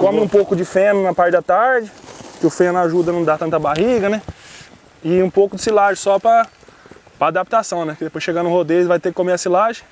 come um pouco de feno na parte da tarde, que o feno ajuda a não dar tanta barriga, né? E um pouco de silagem só para adaptação, né? Que depois chegar no rodeio ele vai ter que comer a silagem.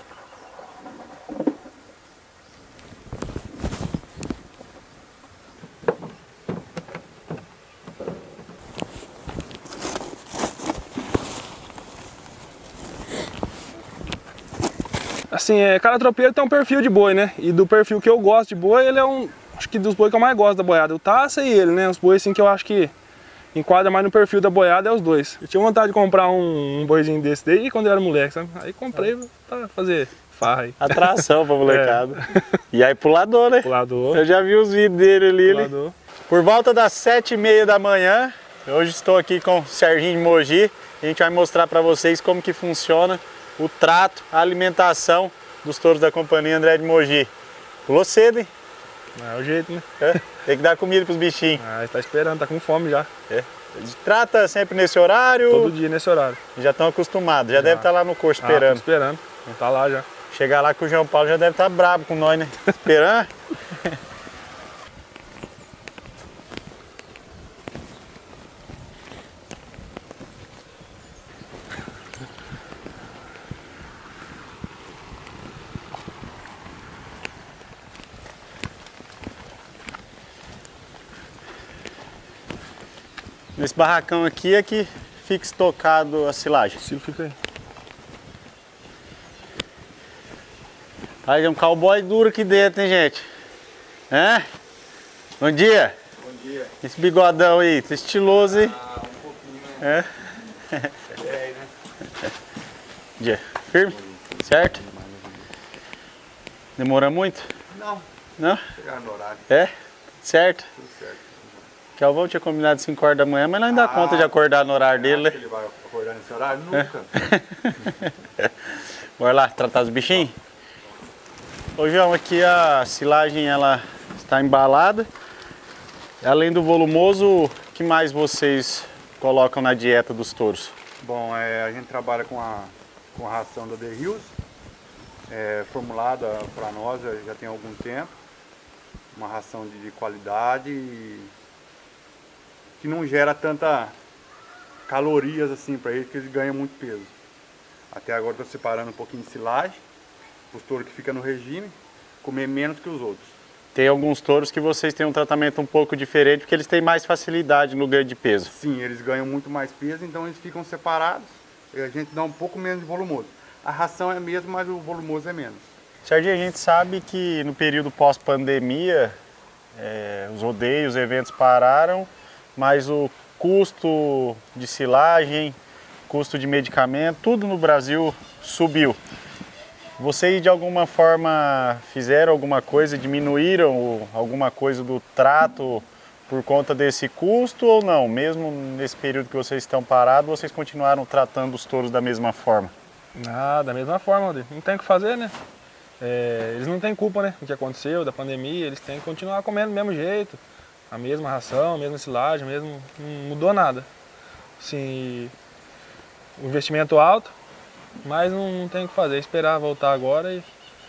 Assim, cada tropeiro tem um perfil de boi, né? E do perfil que eu gosto de boi, ele é acho que dos bois que eu mais gosto da boiada, o Taça e ele, né? Os bois assim que eu acho que enquadra mais no perfil da boiada é os dois. Eu tinha vontade de comprar um boizinho desse daí quando eu era moleque, sabe? Aí comprei pra fazer farra aí. Atração pra molecada. E aí pulador, né? Pulador. Eu já vi os vídeos dele ali. Pulador. Por volta das 7h30 da manhã, hoje estou aqui com o Serginho de Mogi. A gente vai mostrar pra vocês como que funciona o trato, a alimentação dos touros da companhia André de Mogi. Pulou cedo, hein? É o jeito, né? Tem que dar comida pros bichinhos. Ah, tá esperando, tá com fome já. Eles tratam sempre nesse horário? Todo dia nesse horário. Já estão acostumados, já deve estar lá no corso esperando. Esperando, tá lá já. Chegar lá com o João Paulo já deve estar brabo com nós, né? Esperando. Nesse barracão aqui é que fica estocado a silagem. O silo fica aí. Aí tem um cowboy duro aqui dentro, hein, gente? Bom dia. Bom dia. Esse bigodão aí, tá estiloso, hein? Ah, um pouquinho, né? É, né? Dia. Firme? Certo? Demora muito? Não. Não? Chegar no horário. Certo? Tudo certo. Que o Alvão tinha combinado 5 horas da manhã, mas não dá conta de acordar no horário dele, né? Ele vai acordar nesse horário? Nunca. Bora lá, tratar os bichinhos? Ô João, aqui a silagem ela está embalada. Além do volumoso, o que mais vocês colocam na dieta dos touros? Bom, a gente trabalha com a ração da The Hills, formulada para nós já tem algum tempo. Uma ração de qualidade e que não gera tanta calorias assim para eles, porque eles ganham muito peso. Até agora estou separando um pouquinho de silagem, os touros que ficam no regime, comer menos que os outros. Tem alguns touros que vocês têm um tratamento um pouco diferente, porque eles têm mais facilidade no ganho de peso. Sim, eles ganham muito mais peso, então eles ficam separados e a gente dá um pouco menos de volumoso. A ração é a mesma, mas o volumoso é menos. Serginho, a gente sabe que no período pós-pandemia, os rodeios, os eventos pararam, mas o custo de silagem, custo de medicamento, tudo no Brasil subiu. Vocês de alguma forma fizeram alguma coisa, diminuíram alguma coisa do trato por conta desse custo ou não? Mesmo nesse período que vocês estão parados, vocês continuaram tratando os touros da mesma forma? Da mesma forma, Aldir. Não tem o que fazer, né? Eles não têm culpa, né? Do que aconteceu, da pandemia, eles têm que continuar comendo do mesmo jeito. A mesma ração, a mesma silagem, não mudou nada. Assim, o investimento alto, mas não tem o que fazer, esperar voltar agora,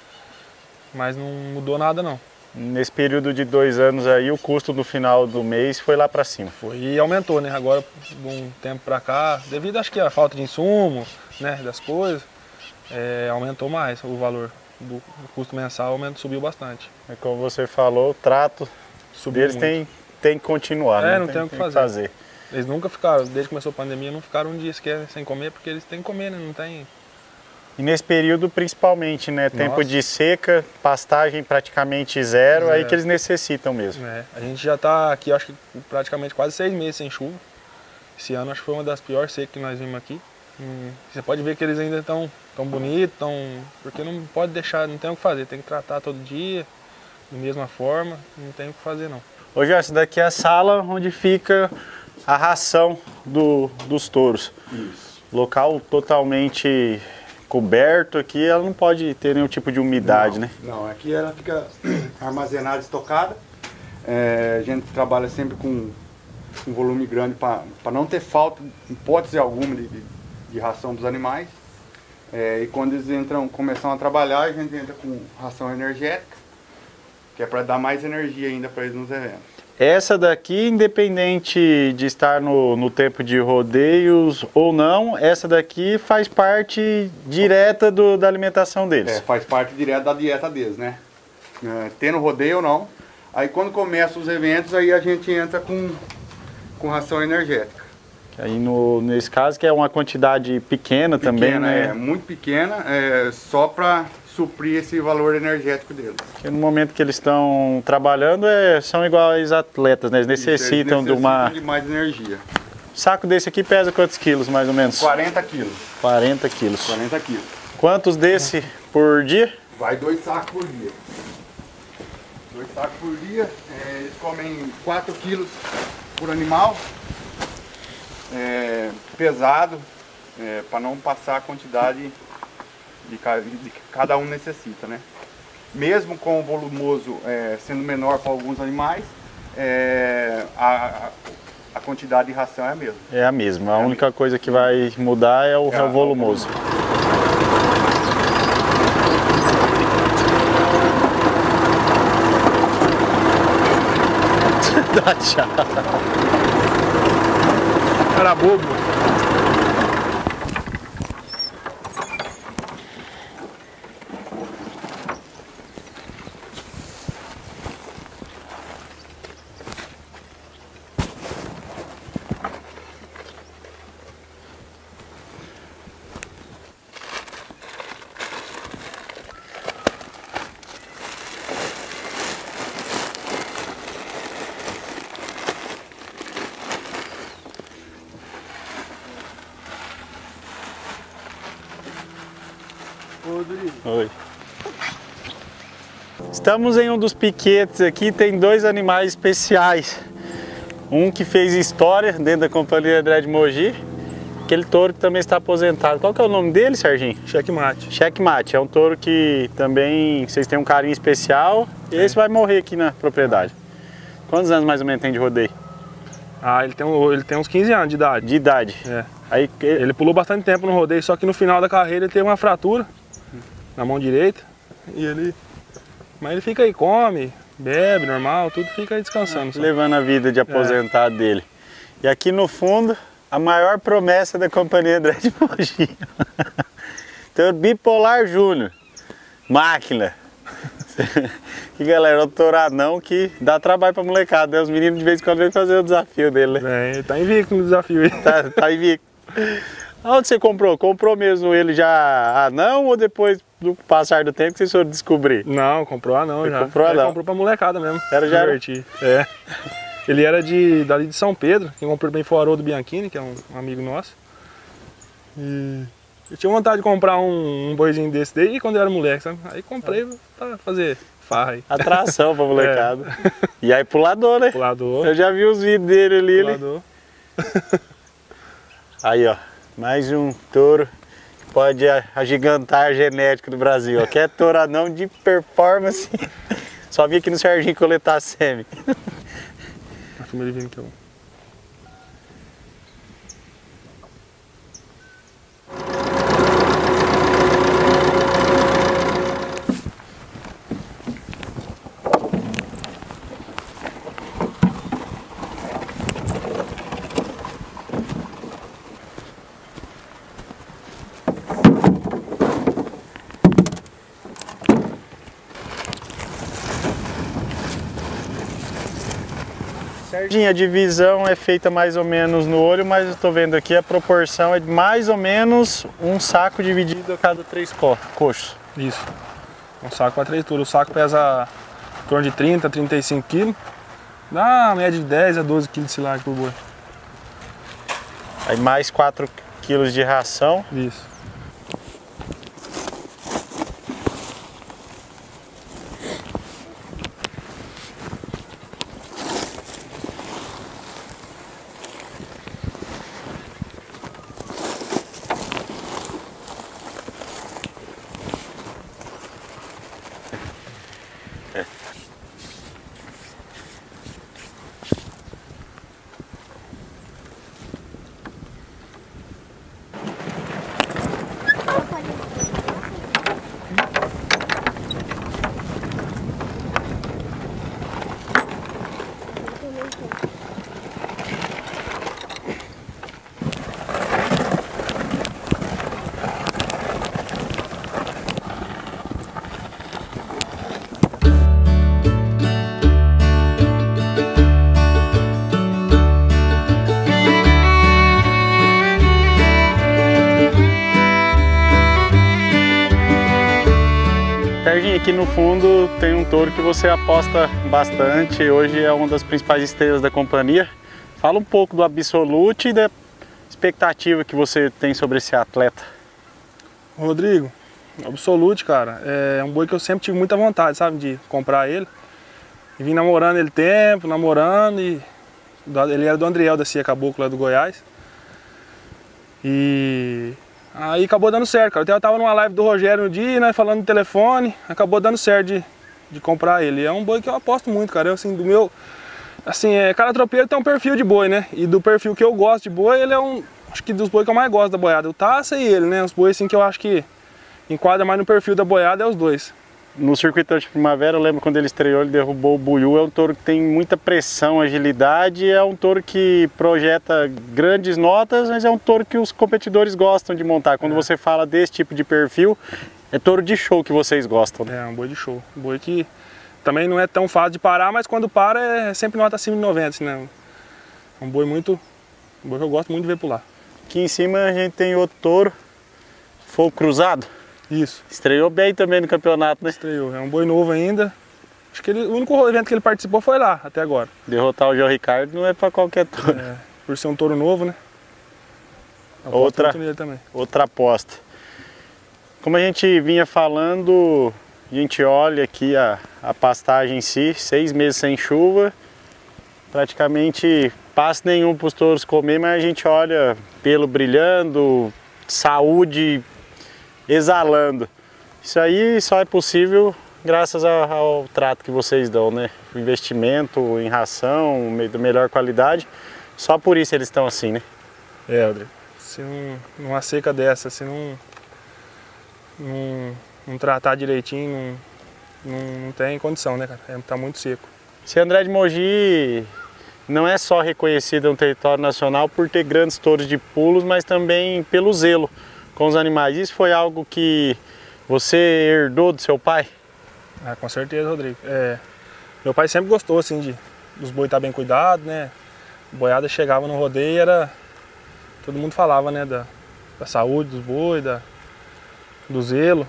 mas não mudou nada não. Nesse período de 2 anos aí, o custo no final do mês foi lá para cima? Foi e aumentou, né? Agora, de um tempo para cá, devido acho que à falta de insumo, né, das coisas, aumentou mais o valor do custo mensal, subiu bastante. Como você falou, o trato deles tem que continuar, não tem o que fazer. Eles nunca ficaram, desde que começou a pandemia, não ficaram um dia sequer sem comer, porque eles têm que comer, né? Não tem... E nesse período, principalmente, né? Tempo de seca, pastagem praticamente zero, aí que eles necessitam mesmo. A gente já está aqui, acho que praticamente quase 6 meses sem chuva. Esse ano acho que foi uma das piores secas que nós vimos aqui. Você pode ver que eles ainda estão tão bonitos, porque não pode deixar, não tem o que fazer, tem que tratar todo dia, da mesma forma, não tem o que fazer não. Hoje essa daqui é a sala onde fica a ração dos touros. Isso. Local totalmente coberto aqui, ela não pode ter nenhum tipo de umidade, né? Não, aqui ela fica armazenada, estocada. A gente trabalha sempre com um volume grande para não ter falta, hipótese alguma, de ração dos animais. E quando eles começam a trabalhar, a gente entra com ração energética, que é para dar mais energia ainda para eles nos eventos. Essa daqui, independente de estar no tempo de rodeios ou não, essa daqui faz parte direta da alimentação deles. Faz parte direta da dieta deles, né? Tendo rodeio ou não. Aí quando começam os eventos, aí a gente entra com ração energética. Aí nesse caso que é uma quantidade pequena também, né? Muito pequena, só para suprir esse valor energético deles. Porque no momento que eles estão trabalhando, são iguais atletas, né? Eles necessitam de mais energia. O saco desse aqui pesa quantos quilos, mais ou menos? 40 quilos. 40 quilos. 40 quilos. Quantos desse por dia? Vai 2 sacos por dia. 2 sacos por dia. Eles comem 4 quilos por animal. Pesado, para não passar a quantidade de cada um necessita, né? Mesmo com o volumoso sendo menor para alguns animais, a quantidade de ração é a mesma. É a mesma. A única coisa que vai mudar é o volumoso. Dá tchau. Cara bobo. Oi. Estamos em um dos piquetes aqui, tem 2 animais especiais. Um que fez história dentro da companhia André de Mogi, aquele touro que também está aposentado. Qual que é o nome dele, Serginho? Checkmate. Checkmate, é um touro que também vocês têm um carinho especial. E esse vai morrer aqui na propriedade. Quantos anos mais ou menos tem de rodeio? Ele tem uns 15 anos de idade. De idade? Aí, ele pulou bastante tempo no rodeio, só que no final da carreira ele teve uma fratura na mão direita. Mas ele fica aí, come, bebe, normal, tudo fica aí descansando. Levando a vida de aposentado dele. E aqui no fundo, a maior promessa da companhia André de Mogi. Então, Bipolar Júnior, máquina. E galera, o touradão que dá trabalho pra molecada, né? Os meninos de vez em quando vêm fazer o desafio dele, né? Ele tá invicto no desafio aí. Tá invicto. Onde você comprou? Comprou mesmo ele já anão ou depois do passar do tempo que vocês foram descobrir? Não, comprou anão já. Comprou anão. Comprou pra molecada mesmo. Já divertir. Ele era dali de São Pedro, quem comprou bem foi o Haroldo Bianchini, que é um amigo nosso. E eu tinha vontade de comprar um boizinho desse daí quando eu era moleque, sabe? Aí comprei pra fazer farra aí. Atração pra molecada. E aí pulador, né? Pulador. Eu já vi os vídeos dele ali. Pulador. Aí, ó. Mais um touro que pode agigantar a genética do Brasil. Ó. Quer touradão de performance. Só vi aqui no Serginho coletar semi. A filma ele vindo aqui, ó. Serginho, a divisão é feita mais ou menos no olho, mas eu estou vendo aqui a proporção é de mais ou menos um saco dividido a cada 3 coxos. Isso. Um saco para 3 turos. O saco pesa em torno de 30 a 35 kg. Dá uma média de 10 a 12 kg de silagem por boi. Aí mais 4 kg de ração. Isso. Serginho, aqui no fundo tem um touro que você aposta bastante, hoje é uma das principais estrelas da companhia. Fala um pouco do Absolute e da expectativa que você tem sobre esse atleta. Rodrigo, Absolute, cara, é um boi que eu sempre tive muita vontade, sabe, de comprar ele. E vim namorando ele tempo, e ele era do Andriel da Cia Caboclo, lá do Goiás. E aí acabou dando certo, cara. Eu tava numa live do Rogério um dia, né, falando no telefone, acabou dando certo de comprar ele. É um boi que eu aposto muito, cara. Eu, assim, do meu... Assim, cada tropeiro tem um perfil de boi, né? E do perfil que eu gosto de boi, ele é acho que dos bois que eu mais gosto da boiada. O Taça e ele, né? Os bois, assim, que eu acho que enquadra mais no perfil da boiada é os dois. No circuito de primavera, eu lembro quando ele estreou, ele derrubou o Buiú. É um touro que tem muita pressão, agilidade, é um touro que projeta grandes notas, mas é um touro que os competidores gostam de montar. Quando você fala desse tipo de perfil, é touro de show que vocês gostam, né? É, um boi de show. Um boi que também não é tão fácil de parar, mas quando para é sempre nota acima de 90, assim, né? É um boi que eu gosto muito de ver pular. Aqui em cima a gente tem outro touro, Fogo Cruzado. Isso. Estreou bem também no campeonato, né? Estreou. É um boi novo ainda. Acho que o único evento que ele participou foi lá, até agora. Derrotar o João Ricardo não é para qualquer touro. É, por ser um touro novo, né? Outra aposta. Como a gente vinha falando, a gente olha aqui a pastagem em si, 6 meses sem chuva, praticamente pasto nenhum para os touros comer, mas a gente olha pelo brilhando, saúde exalando. Isso aí só é possível graças ao trato que vocês dão, né? O investimento em ração, da melhor qualidade, só por isso eles estão assim, né? É, Rodrigo. Se numa seca dessa, se não tratar direitinho, não tem condição, né, cara? Tá muito seco. Esse André de Mogi não é só reconhecido no território nacional por ter grandes touros de pulos, mas também pelo zelo com os animais. Isso foi algo que você herdou do seu pai? Ah, com certeza, Rodrigo. Meu pai sempre gostou assim, dos bois estar bem cuidados, né? A boiada chegava no rodeio e todo mundo falava, né, da saúde dos bois, do zelo.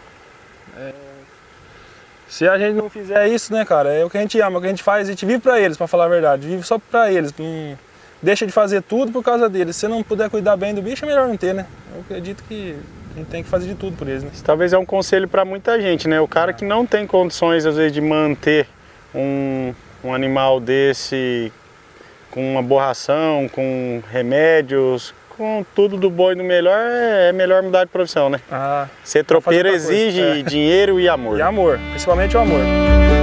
Se a gente não fizer isso, né, cara, é o que a gente ama, é o que a gente faz, a gente vive pra eles, pra falar a verdade, vive só pra eles, não deixa de fazer tudo por causa deles. Se não puder cuidar bem do bicho, é melhor não ter, né? Eu acredito que a gente tem que fazer de tudo por eles, né? Isso talvez é um conselho para muita gente, né? O cara que não tem condições, às vezes, de manter um animal desse com uma boa ração, com remédios, com tudo do bom e do melhor, é melhor mudar de profissão, né? Ser tropeiro exige dinheiro e amor. E amor, principalmente o amor.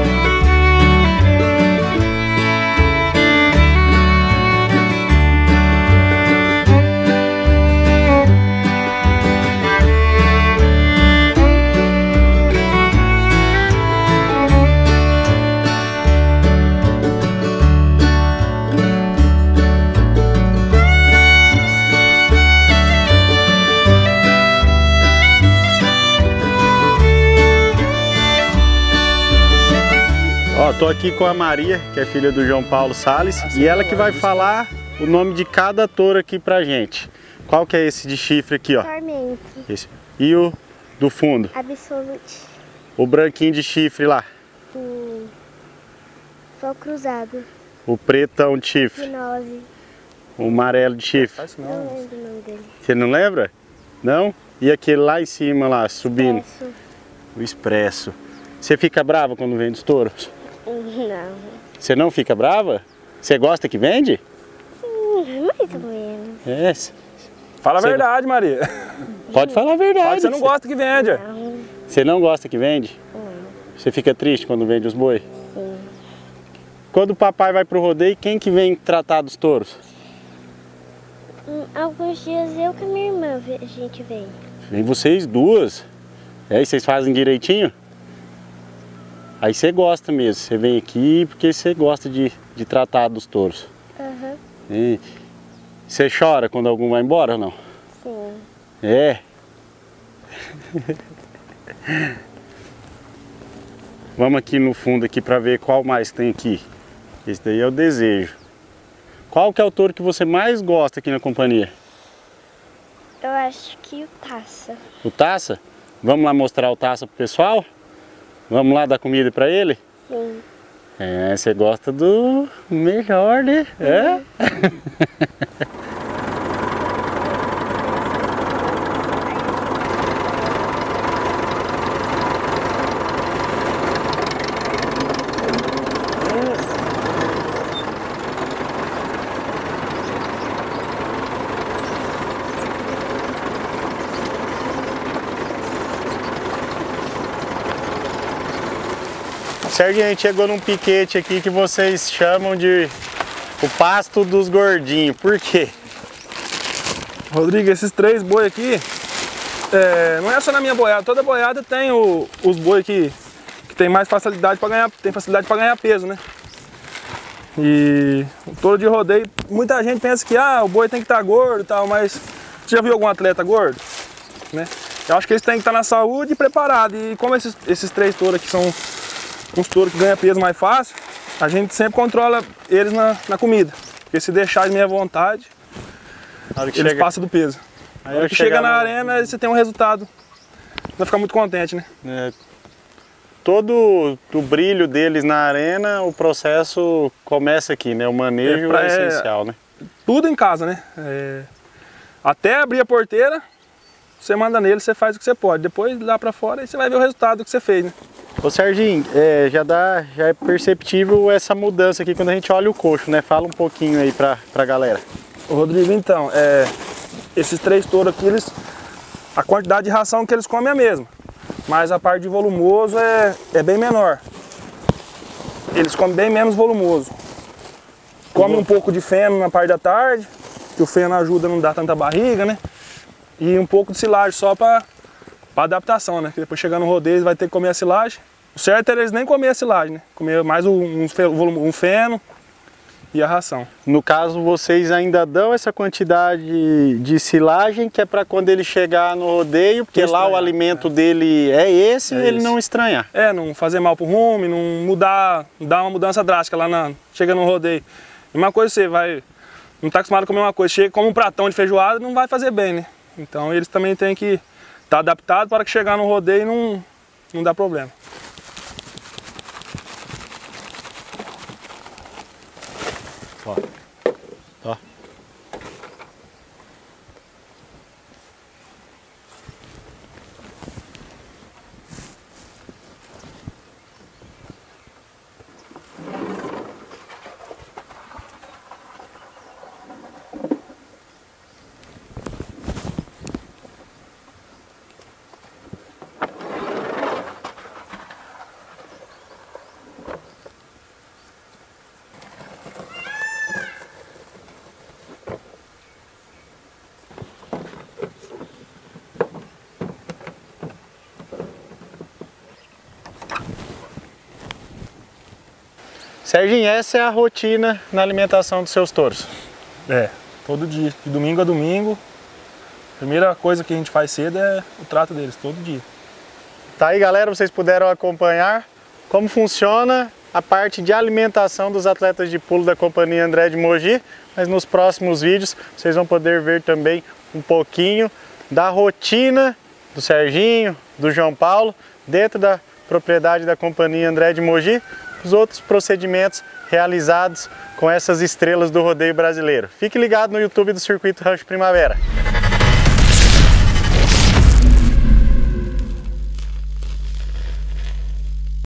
Estou aqui com a Maria, que é filha do João Paulo Salles, e ela que vai falar o nome de cada touro aqui pra gente. Qual que é esse de chifre aqui, ó? Tormento. Esse. E o do fundo? Absolute. O branquinho de chifre lá? O Fogo Cruzado. O pretão de chifre? Gnose. O amarelo de chifre? Não lembro o nome dele. Você não lembra? Não? E aquele lá em cima, lá, subindo? Expresso. O expresso. Você fica brava quando vende os touros? Não. Você não fica brava? Você gosta que vende? Mais ou menos. Fala a verdade, Maria. Pode falar a verdade. Você não gosta que vende. Não. Você não gosta que vende? Não. Você fica triste quando vende os boi? Sim. Quando o papai vai pro rodeio, quem que vem tratar dos touros? Alguns dias eu com a minha irmã a gente vem. Vem vocês duas. E vocês fazem direitinho? Aí você gosta mesmo, você vem aqui porque você gosta de tratar dos touros. Aham. E você chora quando algum vai embora ou não? Sim. É. Vamos aqui no fundo aqui para ver qual mais tem aqui. Esse daí é o Desejo. Qual que é o touro que você mais gosta aqui na companhia? Eu acho que o Taça. O Taça? Vamos lá mostrar o Taça pro pessoal? Vamos lá dar comida para ele? Sim. É, você gosta do melhor, né? É? Serginho, a gente chegou num piquete aqui que vocês chamam de o pasto dos gordinhos. Por quê? Rodrigo, esses 3 boi aqui, não é só na minha boiada, toda boiada tem os boi que tem mais facilidade para ganhar, tem facilidade para ganhar peso, né? E o touro de rodeio, muita gente pensa que o boi tem que estar gordo e tal, mas você já viu algum atleta gordo? Né? Eu acho que eles têm que estar na saúde e preparados. E como esses 3 touros aqui são uns touros que ganham peso mais fácil, a gente sempre controla eles na comida. Porque se deixar de minha vontade, eles passam do peso. Aí na hora que chega na arena, você tem um resultado. Vai ficar muito contente, né? Todo o brilho deles na arena, o processo começa aqui, né? O manejo é essencial, né? Tudo em casa, né? Até abrir a porteira, você manda nele, você faz o que você pode. Depois lá pra fora, aí você vai ver o resultado que você fez, né? Ô Serginho, já é perceptível essa mudança aqui quando a gente olha o coxo, né? Fala um pouquinho aí pra galera. Ô Rodrigo, então, esses 3 touros aqui, a quantidade de ração que eles comem é a mesma, mas a parte de volumoso é bem menor. Eles comem bem menos volumoso. Come um pouco de feno na parte da tarde, que o feno ajuda a não dar tanta barriga, né? E um pouco de silagem só para adaptação, né? Porque depois chegar no rodeio eles vai ter que comer a silagem. O certo é eles nem comer a silagem, né? Comer mais um feno e a ração. No caso, vocês ainda dão essa quantidade de silagem que é para quando ele chegar no rodeio, porque lá o alimento dele é esse e ele não estranhar. Não fazer mal pro rumo, não dar uma mudança drástica lá chega no rodeio. E uma coisa você não tá acostumado a comer uma coisa, chega como um pratão de feijoada, não vai fazer bem, né? Então eles também têm que estar adaptados para que chegar no rodeio não dá problema. Ó. Serginho, essa é a rotina na alimentação dos seus touros? Todo dia, de domingo a domingo. A primeira coisa que a gente faz cedo é o trato deles, todo dia. Tá aí, galera, vocês puderam acompanhar como funciona a parte de alimentação dos atletas de pulo da Companhia André de Mogi, mas nos próximos vídeos vocês vão poder ver também um pouquinho da rotina do Serginho, do João Paulo, dentro da propriedade da Companhia André de Mogi, os outros procedimentos realizados com essas estrelas do rodeio brasileiro. Fique ligado no YouTube do Circuito Rancho Primavera.